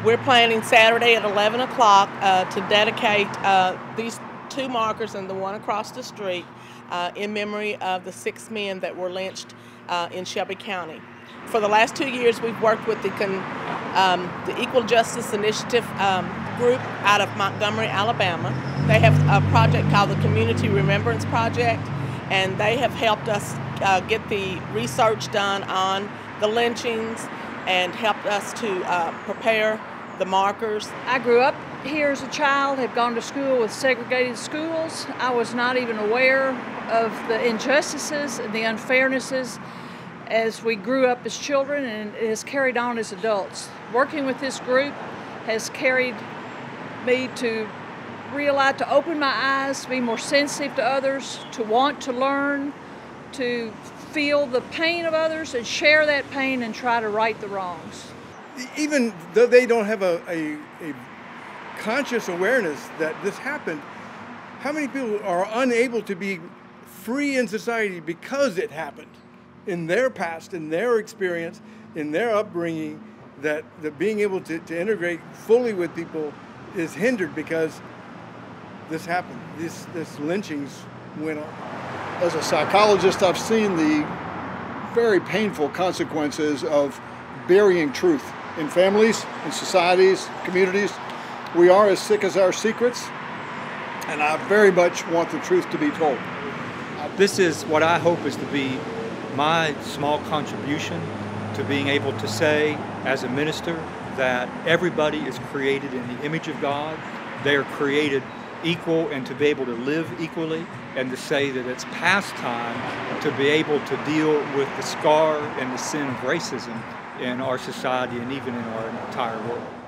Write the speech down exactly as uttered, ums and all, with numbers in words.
We're planning Saturday at eleven o'clock uh, to dedicate uh, these two markers and the one across the street uh, in memory of the six men that were lynched uh, in Shelby County. For the last two years, we've worked with the, con, um, the Equal Justice Initiative um, group out of Montgomery, Alabama. They have a project called the Community Remembrance Project, and they have helped us uh, get the research done on the lynchings and helped us to uh, prepare the markers. I grew up here as a child, have gone to school with segregated schools. I was not even aware of the injustices and the unfairnesses as we grew up as children, and it has carried on as adults. Working with this group has carried me to realize, to open my eyes, to be more sensitive to others, to want to learn, to feel the pain of others and share that pain and try to right the wrongs. Even though they don't have a, a, a conscious awareness that this happened, how many people are unable to be free in society because it happened in their past, in their experience, in their upbringing, that, that being able to, to integrate fully with people is hindered because this happened. This, this lynchings went on. As a psychologist, I've seen the very painful consequences of burying truth in families, in societies, communities. We are as sick as our secrets, and I very much want the truth to be told. This is what I hope is to be my small contribution to being able to say as a minister that everybody is created in the image of God. They are created equal and to be able to live equally, and to say that it's past time to be able to deal with the scar and the sin of racism in our society and even in our entire world.